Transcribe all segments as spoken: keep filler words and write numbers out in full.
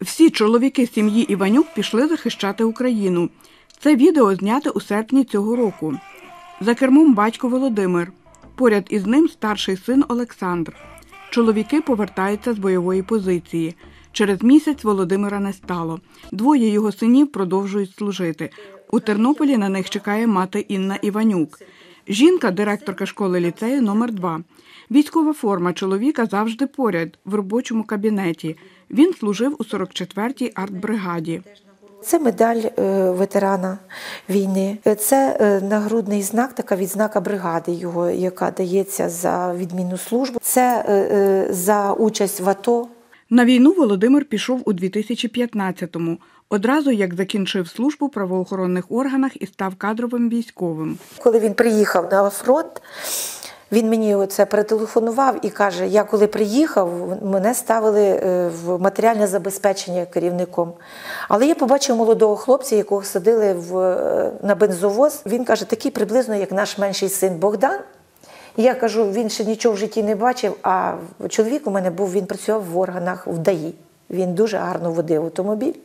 Всі чоловіки сім'ї Іванюк пішли захищати Україну. Це відео знято у серпні цього року. За кермом батько Володимир. Поряд із ним старший син Олександр. Чоловіки повертаються з бойової позиції. Через місяць Володимира не стало. Двоє його синів продовжують служити. У Тернополі на них чекає мати Інна Іванюк. Жінка – директорка школи-ліцею номер два. Військова форма чоловіка завжди поряд, в робочому кабінеті. Він служив у сорок четвертій артбригаді. Це медаль ветерана війни. Це нагрудний знак, така відзнака бригади його, яка дається за відмінну службу. Це за участь в АТО. На війну Володимир пішов у дві тисячі п'ятнадцятому, одразу як закінчив службу в правоохоронних органах і став кадровим військовим. Коли він приїхав на фронт, він мені оце перетелефонував і каже, я коли приїхав, мене ставили в матеріальне забезпечення керівником. Але я побачив молодого хлопця, якого садили в, на бензовоз. Він каже, такий приблизно, як наш менший син Богдан. І я кажу, він ще нічого в житті не бачив, а чоловік у мене був, він працював в органах в ДАІ. Він дуже гарно водив автомобіль.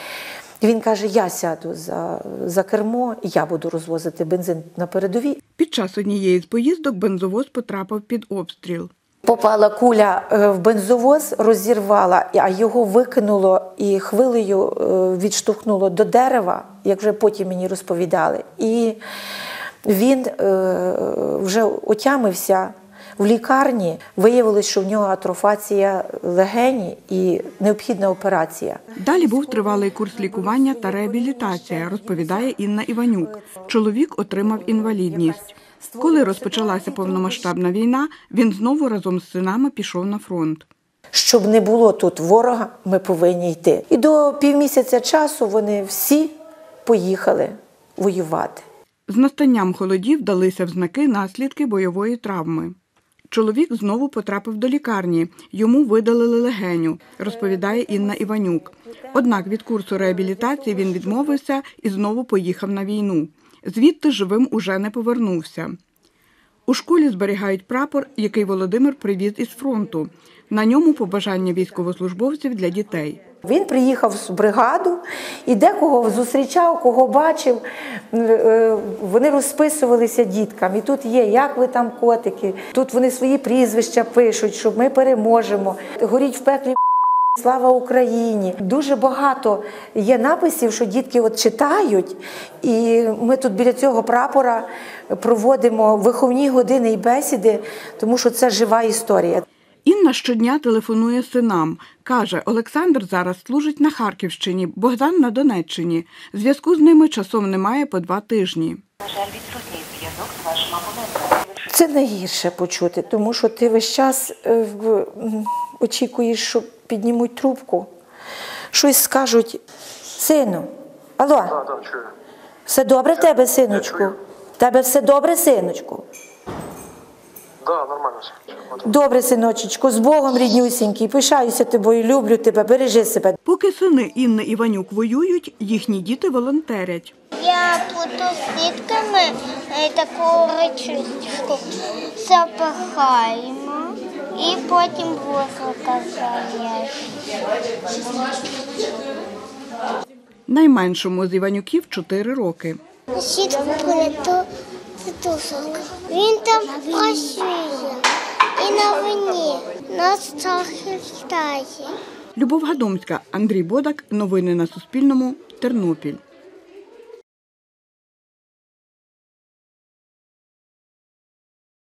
І він каже, я сяду за, за кермо, і я буду розвозити бензин на передовій. Під час однієї з поїздок бензовоз потрапив під обстріл. Попала куля в бензовоз, розірвала, а його викинуло і хвилею відштовхнуло до дерева, як вже потім мені розповідали. І він вже отямився в лікарні. Виявилось, що в нього атрофація легені і необхідна операція. Далі був тривалий курс лікування та реабілітація, розповідає Інна Іванюк. Чоловік отримав інвалідність. Коли розпочалася повномасштабна війна, він знову разом з синами пішов на фронт. Щоб не було тут ворога, ми повинні йти. І до півмісяця часу вони всі поїхали воювати. З настанням холодів далися в знаки наслідки бойової травми. Чоловік знову потрапив до лікарні. Йому видалили легеню, розповідає Інна Іванюк. Однак від курсу реабілітації він відмовився і знову поїхав на війну. Звідти живим уже не повернувся. У школі зберігають прапор, який Володимир привіз із фронту. На ньому побажання військовослужбовців для дітей. Він приїхав в бригаду і декого зустрічав, кого бачив. Вони розписувалися діткам. І тут є, як ви там котики. Тут вони свої прізвища пишуть, що ми переможемо. Горіть в пеклі, слава Україні. Дуже багато є написів, що дітки от читають. І ми тут біля цього прапора проводимо виховні години і бесіди, тому що це жива історія. Інна щодня телефонує синам. Каже, Олександр зараз служить на Харківщині, Богдан на Донеччині. Зв'язку з ними часом немає по два тижні. На жаль, відсутній зв'язок з вашим абонентом. Це найгірше почути, тому що ти весь час очікуєш, що піднімуть трубку. Щось скажуть, сину, алло, Да, да, чую. все добре в тебе, синочку? В тебе все добре, синочку? Да, нормально все. Добре, синочечко, з Богом, ріднюсінький, пишаюся тобою, люблю тебе, бережи себе. Поки сини Інни Іванюк воюють, їхні діти волонтерять. Я плету сітками таку речистку, запихаємо і потім вузлика зав'яжемо. Найменшому з Іванюків чотири роки. Сітку плету тітушок. Він там працює і на війні нас захищає. Любов Гадомська, Андрій Бодак. Новини на Суспільному. Тернопіль.